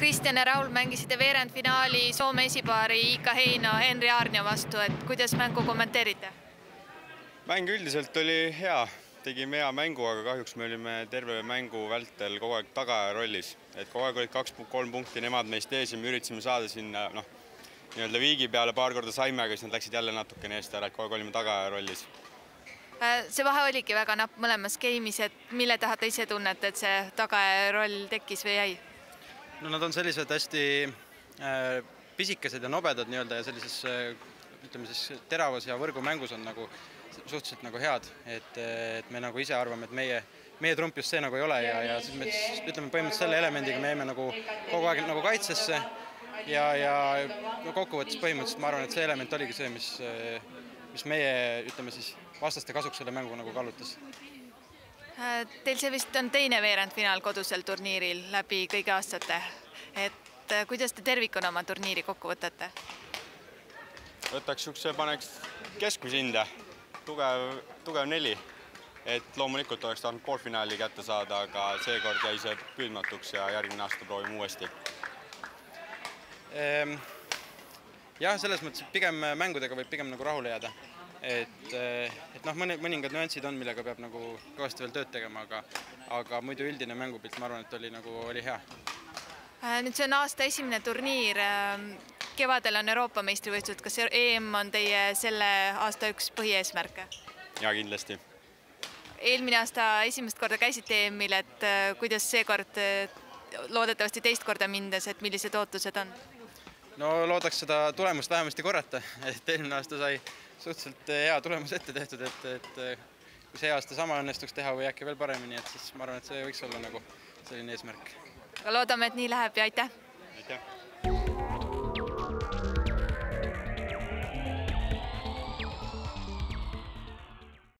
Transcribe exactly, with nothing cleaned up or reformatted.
Kristjan ja Raul mängisite veerandfinaali Soome esipaari Iika Heino Henri Aarnio vastu, et kuidas mängu kommenteerite? Mäng üldiselt oli hea, tegime hea mängu, aga kahjuks me olime terve mängu vältel kogu aeg tagaja rollis. Et kogu aeg olid kaks kolm punkti, nemad meist ees ja me üritasime saada sinna noh, nii-öelda viigi peale paar korda saime, aga siis nad läksid jälle natukene eest ära, et kogu aeg olime tagaja rollis. See vahe oligi väga napp mõlemas game'is, et mille taha te ise tunnete, et see tagaja roll tekkis või jäi? No nad on sellised hästi äh, pisikesed ja nobedad nii-öelda ja sellises äh, ütleme siis teravas ja võrgumängus on nagu suhteliselt nagu head, et, et me nagu ise arvame, et meie, meie trump just see nagu ei ole ja, ja siis me ütleme põhimõtteliselt selle elemendiga me jäime nagu kogu aeg nagu kaitsesse ja, ja kokkuvõttes põhimõtteliselt ma arvan, et see element oligi see, mis, mis meie ütleme siis vastaste kasuks selle mängu nagu kallutas. Teil see vist on teine veerandfinaal kodusel turniiril läbi kõigi aastate, et kuidas te tervikuna oma turniiri kokku võtate? Võtaks siukse, paneks keskmisinde, tugev, tugev neli, et loomulikult oleks tahtnud poolfinaali kätte saada, aga seekord jäi see püüdmatuks ja järgmine aasta proovime uuesti. Ehm, jah, selles mõttes, et pigem mängudega võib pigem nagu rahule jääda. Et, et noh, mõningad nüansid on, millega peab nagu kõvasti veel tööd tegema, aga, aga muidu üldine mängupilt, ma arvan, et oli, nagu, oli hea. Nüüd see on aasta esimene turniir. Kevadel on Euroopa meistrivõistlused. Kas E M on teie selle aasta üks põhieesmärke? Ja, kindlasti. Eelmine aasta esimest korda käisite E M-il, et kuidas seekord loodetavasti teist korda mindes, et millised ootused on? No loodaks seda tulemust vähemasti korrata, et eelmine aasta sai suhteliselt hea tulemus ette tehtud, et, et kui see aasta sama õnnestuks teha või äkki veel paremini, et siis ma arvan, et see võiks olla nagu selline eesmärk. Loodame, et nii läheb ja aitäh! Aitäh!